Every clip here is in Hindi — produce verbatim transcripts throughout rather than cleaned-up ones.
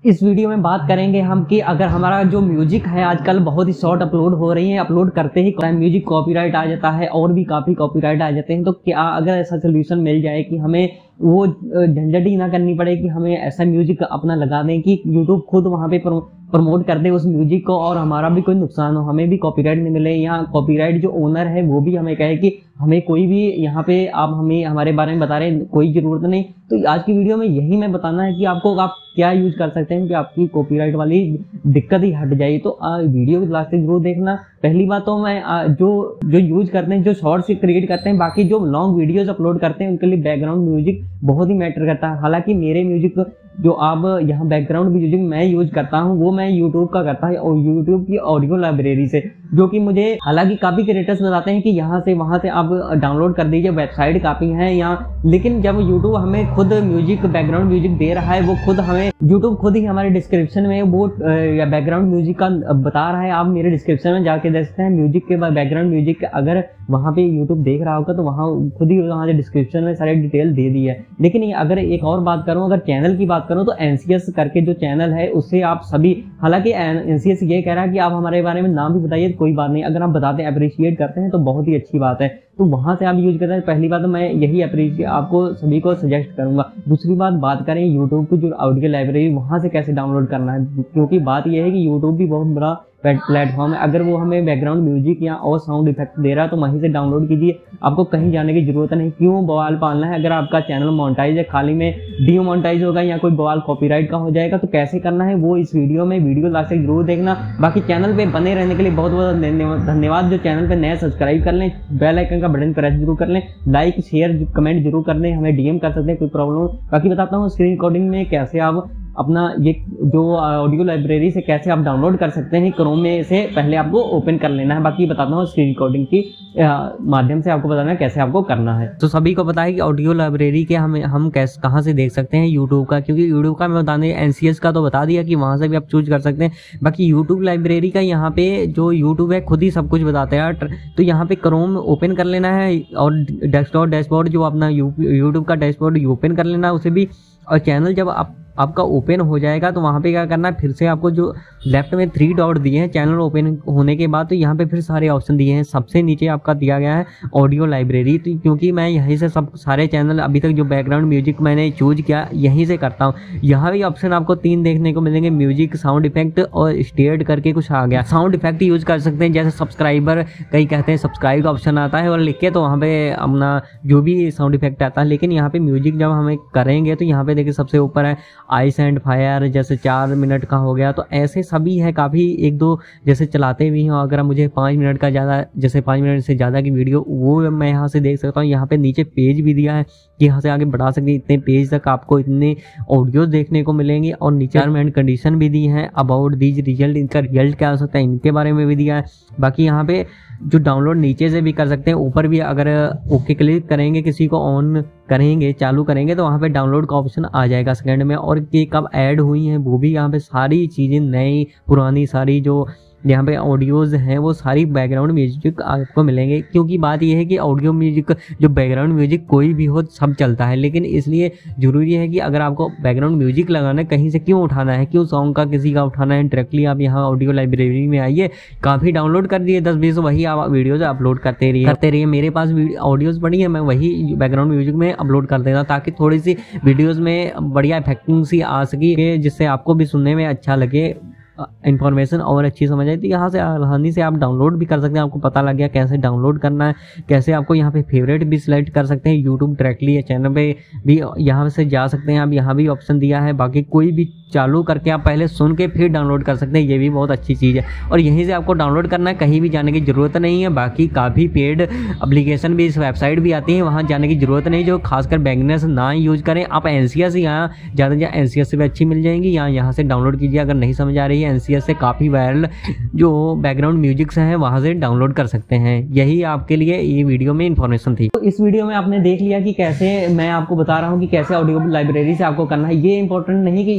इस वीडियो में बात करेंगे हम कि अगर हमारा जो म्यूजिक है आजकल बहुत ही शॉर्ट अपलोड हो रही है, अपलोड करते ही म्यूजिक कॉपीराइट आ जाता है और भी काफ़ी कॉपीराइट आ जाते हैं, तो क्या अगर ऐसा सोल्यूशन मिल जाए कि हमें वो झंझट ही ना करनी पड़े कि हमें ऐसा म्यूजिक अपना लगा दें कि यूट्यूब खुद वहाँ पे प्रमोट कर दे उस म्यूजिक को और हमारा भी कोई नुकसान हो, हमें भी कॉपीराइट नहीं मिले, या कॉपीराइट जो ओनर है वो भी हमें कहे कि हमें कोई भी यहाँ पे आप हमें हमारे बारे में बता रहे हैं, कोई ज़रूरत नहीं। तो आज की वीडियो में यही मैं बताना है कि आपको आप क्या यूज कर सकते हैं कि आपकी कॉपीराइट वाली दिक्कत ही हट जाए। तो आ, वीडियो को लास्ट तक जरूर देखना। पहली बात तो मैं आ, जो जो यूज करते हैं, जो शॉर्ट्स क्रिएट करते हैं, बाकी जो लॉन्ग वीडियोस अपलोड करते हैं उनके लिए बैकग्राउंड म्यूजिक बहुत ही मैटर करता है। हालांकि मेरे म्यूजिक जो आप यहाँ बैकग्राउंड म्यूजिक मैं यूज करता हूँ वो मैं यूट्यूब का करता है और यूट्यूब की ऑडियो लाइब्रेरी से, जो कि मुझे हालांकि काफ़ी क्रिएटर्स बताते हैं कि यहाँ से वहाँ से आप डाउनलोड कर दीजिए, वेबसाइट काफ़ी है यहाँ। लेकिन जब यूट्यूब हमें खुद म्यूजिक बैकग्राउंड म्यूजिक दे रहा है, वो खुद हमें यूट्यूब खुद ही हमारे डिस्क्रिप्शन में वो या बैकग्राउंड म्यूजिक का बता रहा है। आप मेरे डिस्क्रिप्शन में जाके देख सकते हैं म्यूजिक के बैकग्राउंड म्यूजिक, अगर वहाँ पे यूट्यूब देख रहा होगा तो वहाँ खुद ही वहाँ से डिस्क्रिप्शन में सारे डिटेल दे दी है। लेकिन अगर एक और बात करूँ, अगर चैनल की बात करूँ तो एनसीएस करके जो चैनल है उससे आप सभी, हालांकि एनसीएस ये कह रहा है कि आप हमारे बारे में नाम भी बताइए, कोई बात नहीं, अगर आप बताते हैं अप्रिशिएट करते हैं तो बहुत ही अच्छी बात है, तो वहाँ से आप यूज करते हैं। पहली बात तो मैं यही अप्रिशिएट आपको सभी को सजेस्ट करूंगा। दूसरी बात बात करें यूट्यूब की जो ऑडियो लाइब्रेरी वहाँ से कैसे डाउनलोड करना है, क्योंकि बात यह है कि यूट्यूब भी बहुत बड़ा प्लेटफॉर्म है। अगर वो हमें बैकग्राउंड म्यूजिक या और साउंड इफेक्ट दे रहा है तो वहीं से डाउनलोड कीजिए, आपको कहीं जाने की जरूरत नहीं। क्यों बवाल पालना है? अगर आपका चैनल मोनेटाइज है, खाली में डीमोनेटाइज होगा या कोई बवाल कॉपीराइट का हो जाएगा, तो कैसे करना है वो इस वीडियो में, वीडियो लास्ट तक जरूर देखना। बाकी चैनल पे बने रहने के लिए बहुत बहुत धन्यवाद। जो चैनल पे नए सब्सक्राइब कर लें, बेल आइकन का बटन प्रेस जरूर कर लें, लाइक शेयर कमेंट जरूर कर लें, हमें डीएम कर सकते हैं कोई प्रॉब्लम। बाकी बताता हूँ स्क्रीन रिकॉर्डिंग में कैसे आप अपना ये जो ऑडियो लाइब्रेरी से कैसे आप डाउनलोड कर सकते हैं। क्रोम में से पहले आपको ओपन कर लेना है, बाकी बताता हूँ स्क्रीन रिकॉर्डिंग की माध्यम से आपको बताना है कैसे आपको करना है। तो सभी को पता है कि ऑडियो लाइब्रेरी के हम हम कैसे कहाँ से देख सकते हैं, यूट्यूब का, क्योंकि यूट्यूब का मैं बताने एनसीएस का तो बता दिया कि वहाँ से भी आप चूज कर सकते हैं। बाकी यूट्यूब लाइब्रेरी का यहाँ पे जो यूट्यूब है खुद ही सब कुछ बताते हैं। तो यहाँ पे क्रोम ओपन कर लेना है और डेस्कटॉप डैशबोर्ड जो अपना यूट्यूब का डैशबोर्ड ओपन कर लेना है उसे भी। और चैनल जब आप आपका ओपन हो जाएगा तो वहाँ पे क्या करना है, फिर से आपको जो लेफ्ट में थ्री डॉट दिए हैं चैनल ओपन होने के बाद, तो यहाँ पे फिर सारे ऑप्शन दिए हैं। सबसे नीचे आपका दिया गया है ऑडियो लाइब्रेरी, तो क्योंकि मैं यहीं से सब सारे चैनल अभी तक जो बैकग्राउंड म्यूजिक मैंने चूज किया यहीं से करता हूँ। यहाँ भी ऑप्शन आपको तीन देखने को मिलेंगे, म्यूजिक, साउंड इफेक्ट और स्टेट करके कुछ आ गया। साउंड इफेक्ट यूज कर सकते हैं, जैसे सब्सक्राइबर कई कहते हैं सब्सक्राइब का ऑप्शन आता है और लिख के तो वहाँ पे अपना जो भी साउंड इफेक्ट आता है। लेकिन यहाँ पे म्यूजिक जब हमें करेंगे तो यहाँ पे देखिए सबसे ऊपर है आइस एंड फायर, जैसे चार मिनट का हो गया, तो ऐसे सभी है काफ़ी, एक दो जैसे चलाते भी हैं। अगर मुझे पाँच मिनट का ज़्यादा, जैसे पाँच मिनट से ज़्यादा की वीडियो, वो मैं यहाँ से देख सकता हूँ। यहाँ पे नीचे पेज भी दिया है कि यहाँ से आगे बढ़ा सकते हैं, इतने पेज तक आपको इतने ऑडियोज देखने को मिलेंगे। और नीचे टर्म एंड कंडीशन भी दी है, अबाउट दीज रिजल्ट, इनका रिजल्ट क्या हो सकता है इनके बारे में भी दिया है। बाकी यहाँ पे जो डाउनलोड नीचे से भी कर सकते हैं, ऊपर भी अगर ओके क्लिक करेंगे, किसी को ऑन करेंगे, चालू करेंगे, तो वहाँ पे डाउनलोड का ऑप्शन आ जाएगा सेकंड में। और ये कब ऐड हुई हैं वो भी यहाँ पे सारी चीज़ें, नई पुरानी सारी जो यहाँ पे ऑडियोज़ हैं वो सारी बैकग्राउंड म्यूजिक आपको मिलेंगे। क्योंकि बात यह है कि ऑडियो म्यूजिक जो बैकग्राउंड म्यूजिक कोई भी हो सब चलता है, लेकिन इसलिए ज़रूरी है कि अगर आपको बैकग्राउंड म्यूजिक लगाना है कहीं से, क्यों उठाना है, क्यों सॉन्ग का किसी का उठाना है, डायरेक्टली आप यहाँ ऑडियो लाइब्रेरी में आइए, काफ़ी डाउनलोड कर दिए दस बीस, वही आप वीडियोज़ अपलोड करते रहिए करते रहिए मेरे पास ऑडियोज़ पड़ी है, मैं वही बैकग्राउंड म्यूजिक में अपलोड कर देता, ताकि थोड़ी सी वीडियोज़ में बढ़िया इफेक्टिंग सी आ सके, जिससे आपको भी सुनने में अच्छा लगे, इन्फॉर्मेशन और अच्छी समझ आई। तो यहाँ से आसानी से आप डाउनलोड भी कर सकते हैं। आपको पता लग गया कैसे डाउनलोड करना है, कैसे आपको यहाँ पे फेवरेट भी सिलेक्ट कर सकते हैं, यूट्यूब डायरेक्टली या चैनल पे भी यहाँ से जा सकते हैं आप, यहाँ भी ऑप्शन दिया है। बाकी कोई भी चालू करके आप पहले सुन के फिर डाउनलोड कर सकते हैं, ये भी बहुत अच्छी चीज़ है। और यहीं से आपको डाउनलोड करना है, कहीं भी जाने की ज़रूरत नहीं है। बाकी काफ़ी पेड एप्लीकेशन भी, इस वेबसाइट भी आती है, वहाँ जाने की ज़रूरत नहीं, जो खासकर बिगिनर्स ना यूज़ करें। आप एनसीएस यहाँ ज़्यादा ज़्यादा एनसीएस से भी अच्छी मिल जाएंगी, यहाँ यहाँ से डाउनलोड कीजिए। अगर नहीं समझ आ रही है, एनसीएस से काफ़ी वायरल जो बैकग्राउंड म्यूजिक्स हैं वहाँ से डाउनलोड कर सकते हैं। यही आपके लिए ये वीडियो में इन्फॉर्मेशन थी। तो इस वीडियो में आपने देख लिया कि कैसे मैं आपको बता रहा हूँ कि कैसे ऑडियो लाइब्रेरी से आपको करना है। ये इंपॉर्टेंट नहीं कि ये भले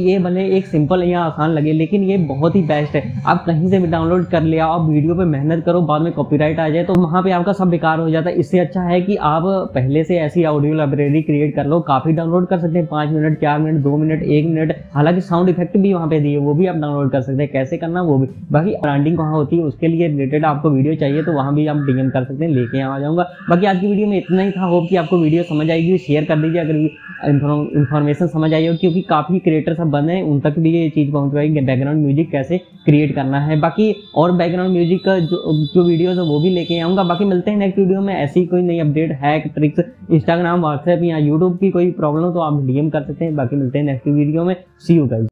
में एक सिंपल या आसान लगे, लेकिन ये बहुत ही बेस्ट है। आप कहीं से भी डाउनलोड कर लिया, आप वीडियो पे मेहनत करो, बाद में कॉपीराइट आ जाए तो वहाँ पे आपका सब बेकार हो जाता है। इससे अच्छा है कि आप पहले से ऐसी ऑडियो लाइब्रेरी क्रिएट कर लो, काफी डाउनलोड कर सकते हैं, पाँच मिनट, चार मिनट, दो मिनट, एक मिनट, हालांकि साउंड इफेक्ट भी वहाँ पे दिए, वो भी आप डाउनलोड कर सकते हैं। कैसे करना वो भी, बाकी ब्रांडिंग कहाँ होती है उसके लिए रिलेटेड आपको वीडियो चाहिए तो वहाँ भी आप डीएम कर सकते हैं, लेके आ जाऊंगा। बाकी आज की वीडियो में इतना ही था, होप कि आपको वीडियो समझ आएगी। शेयर कर दीजिए अगर इन्फॉर्मेशन समझ आई हो, क्योंकि काफी क्रिएटर सब बने हैं, उन तक भी ये चीज पहुंच पाएगी बैकग्राउंड म्यूजिक कैसे क्रिएट करना है। बाकी और बैकग्राउंड म्यूजिक का जो जो वीडियोस है वो भी लेके आऊंगा। बाकी मिलते हैं नेक्स्ट वीडियो में। ऐसी कोई नई update, hack, tricks, Instagram, WhatsApp या यूट्यूब की कोई प्रॉब्लम हो तो आप डीएम कर सकते हैं। बाकी मिलते हैं नेक्स्ट वीडियो में। See you guys.